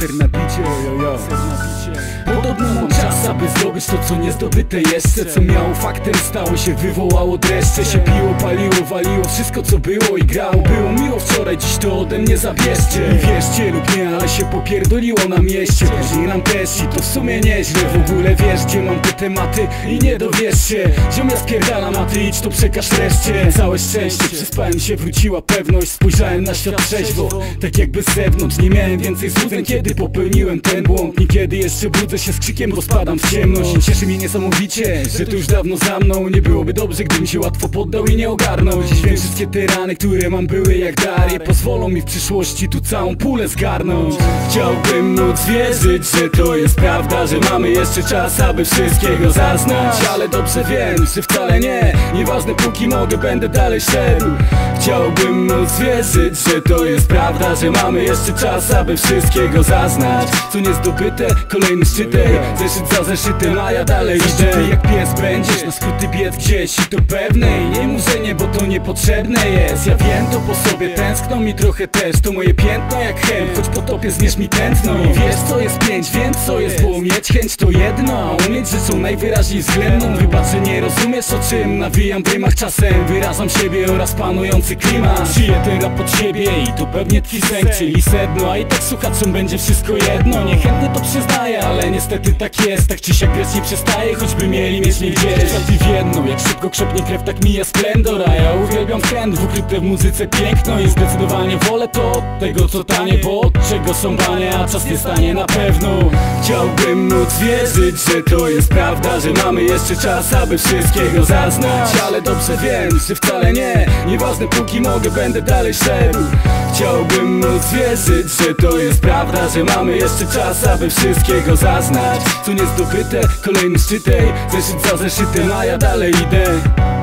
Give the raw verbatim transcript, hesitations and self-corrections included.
Ser na bicie, ojojo. Podobno mam czas, aby zdobyć to, co nie zdobyte jeszcze. Co miało faktem, stało się, wywołało dreszcze. Się piło, paliło, waliło, wszystko co było i grało. Było miło wczoraj, dziś to ode mnie zabierzcie. I wierzcie lub nie, ale się popierdoliło na mieście. Później nam też i to w sumie nieźle. W ogóle wiesz, gdzie mam te tematy i nie dowiesz się. Ziom ja spierdalam, a ty idź to przekaż reszcie. Całe szczęście, przespałem się, wróciła pewność. Spojrzałem na świat trzeźwo, tak jakby z zewnątrz. Nie miałem więcej złudzeń, kiedy popełniłem ten błąd. Niekiedy jeszcze budzę się z krzykiem, bo spadam w ciemność. Cieszy mnie niesamowicie, że to już dawno za mną. Nie byłoby dobrze, gdybym się łatwo poddał i nie ogarnął. Dziś wiem, wszystkie te rany, które mam, były jak dar. Je pozwolą mi w przyszłości tu całą pulę zgarnąć. Chciałbym móc wierzyć, że to jest prawda, że mamy jeszcze czas, aby wszystkiego zaznać. Ale dobrze wiem, że wcale nie. Nieważne, póki mogę, będę dalej szedł. Chciałbym móc wierzyć, że to jest prawda, że mamy jeszcze czas, aby wszystkiego zaznać. Co nie zdobyte, kolejny szczyt. Zeszyt za zeszytem, a ja dalej idę. Ty jak pies będziesz na skróty biec gdzieś i to pewne. I nie murzenie, bo to niepotrzebne jest. Ja wiem to po sobie, tęskno mi trochę też. To moje piętno jak chęt, choć po topie zmierz mi tętno. I wiesz co jest pięć, więc co jest, bo mieć chęć to jedno, a umieć rzeczą najwyraźniej względną. Wybacz, że nie rozumiesz o czym nawijam w rymach. Czasem wyrażam siebie oraz panujący klimat. Szyję ten rap pod siebie i to pewnie twój sęk, czyli sedno. A i tak słuchaczom będzie wszystko jedno. Niechętnie to przyznaję, ale niestety tak jest. Tak czy siak grać nie przestaje, choćby mieli mieć mnie gdzieś. Żarty w jedną, jak szybko krzepnie krew, tak mija splendor. A ja uwielbiam trend, ukryte w muzyce piękno. I zdecydowanie wolę to od tego co tanie, bo od czego są banie, a czas nie stanie na pewno. Chciałbym móc wierzyć, że to jest prawda, że mamy jeszcze czas, aby wszystkiego zaznać. Ale dobrze wiem, że wcale nie. Nieważne, póki mogę, będę dalej szedł. Chciałbym móc wierzyć, że to jest prawda, że mamy jeszcze czas, aby wszystkiego zaznać. Co nie zdobyte, kolejny szczyt. Zeszyt za zeszytem, a ja dalej idę.